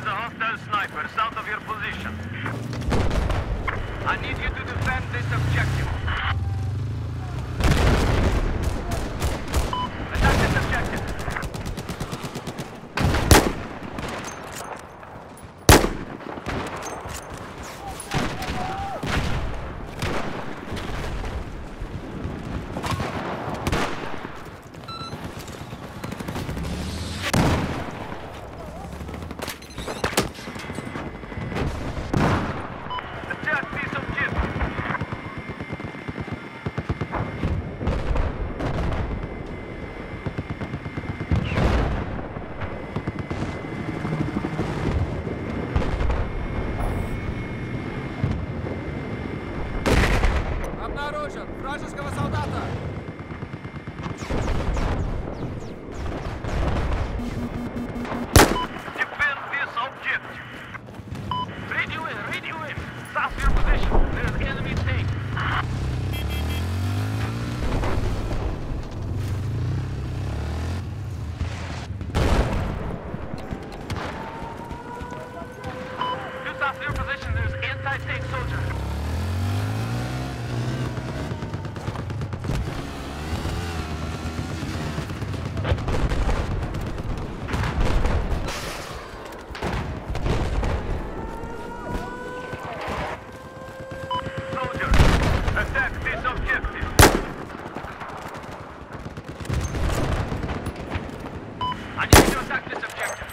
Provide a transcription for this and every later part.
is a hostile sniper south of your position. I need you to defend this objective. Attack this objective. Обнаружен! Вражеского солдата! Defend this objective. Radio in. South your position. There's enemy tank. To south your position, there's anti-tank soldiers. Attack this objective. I need you to attack this objective.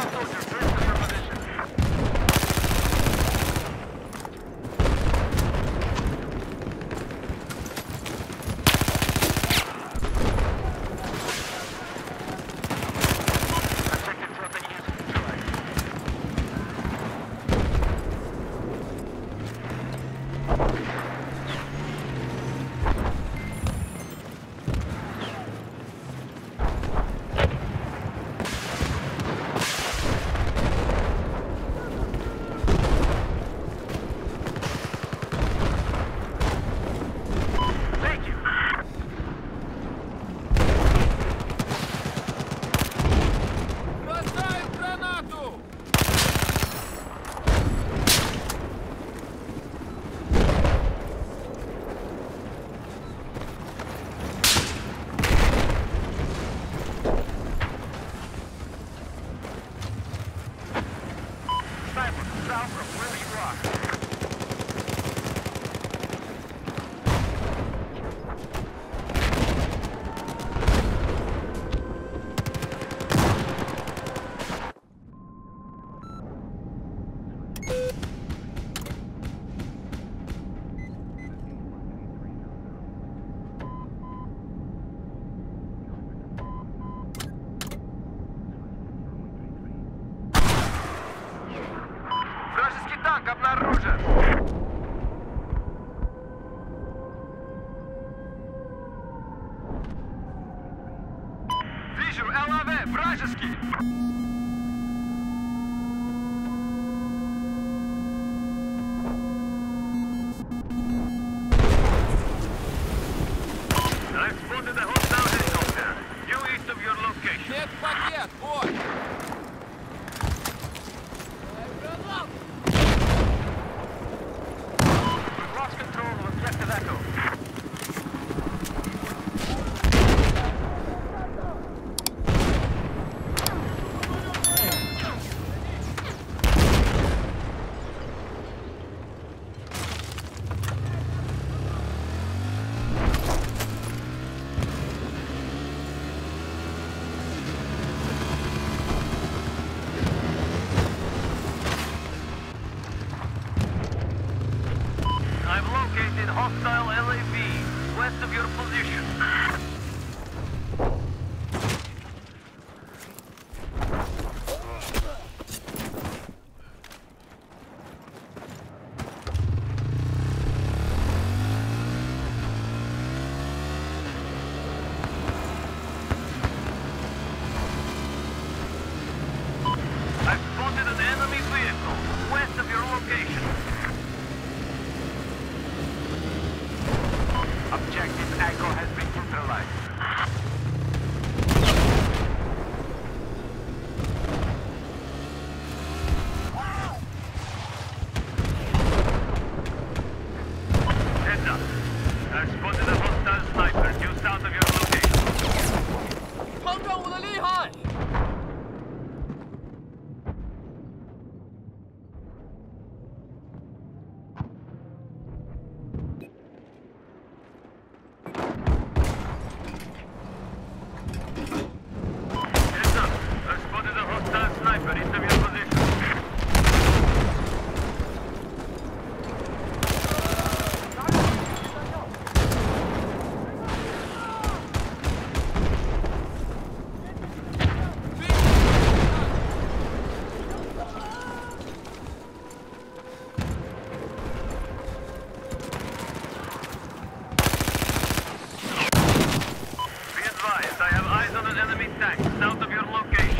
soldier, first to your position. Objective to the east, neutralized. Thank you. Бросаем гранату! Sniper, south from where you are. Вражеский танк обнаружен! Вижу ЛАВ, вражеский! I've spotted a hostile helicopter, due east of your location. Медпакет, вот! We've lost control of objective Echo. I've located hostile LAV west of your position. I've spotted an enemy vehicle west of your location. Objective Echo has been neutralized. Heads up. I've spotted a hostile sniper due south of your location. 碰着我的厉害！ Heads up. I've spotted a hostile sniper east of your position. Be advised, I have eyes on an enemy tank south of your location.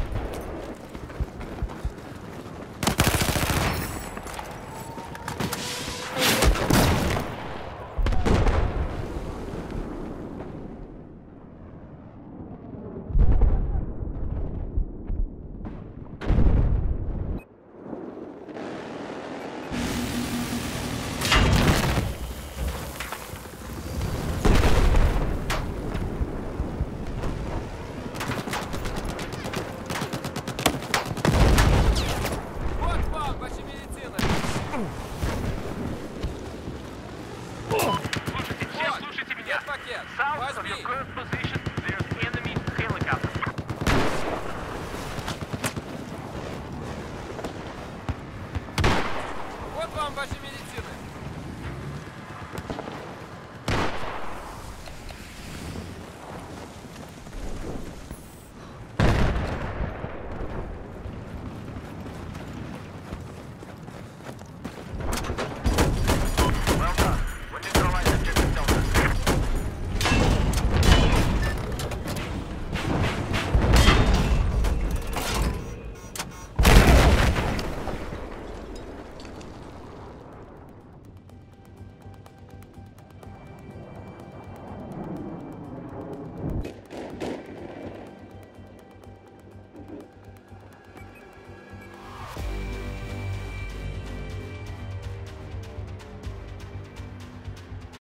Вот вам, ваши медицины! Слушайте, все слушайте меня. Медпакет! South of Возьми! your current position.